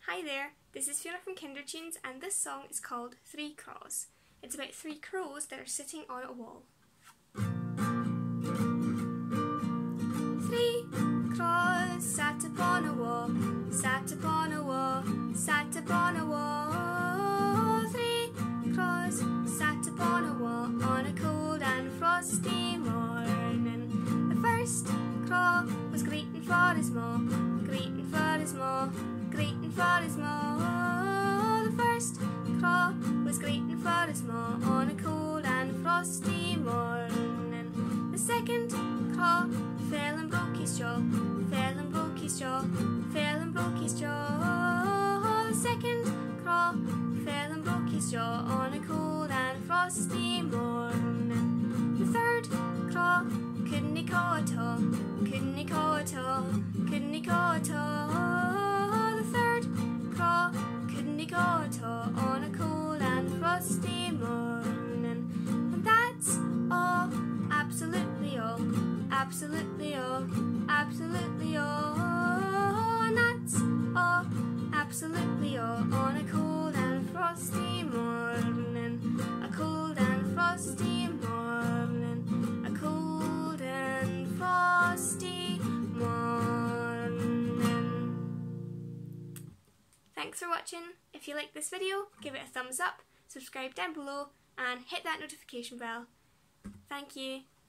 Hi there, this is Fiona from Kindertunes and this song is called Three Craws. It's about three crows that are sitting on a wall. Three crows sat upon a wall, sat upon a wall, sat upon a wall. Three crows sat upon a wall on a cold and frosty morning. The first craw was greeting for his ma, greeting for his ma, greeting for his ma. The first craw was greeting for his ma on a cold and frosty morning. The second craw fell and broke his jaw, fell and broke his jaw, fell and broke his jaw. The second craw fell and broke his jaw on a cold and frosty morning. The third craw couldn't caw at all, couldn't caw at all, couldn't caw at all. The third craw couldn't caw at all on a cold and frosty morning. And that's all, absolutely all, absolutely all, absolutely all. And that's all, absolutely all on a cold and frosty morning. A cold and frosty morning. A cold and frosty morning. Thanks for watching. If you like this video, give it a thumbs up, subscribe down below and hit that notification bell. Thank you.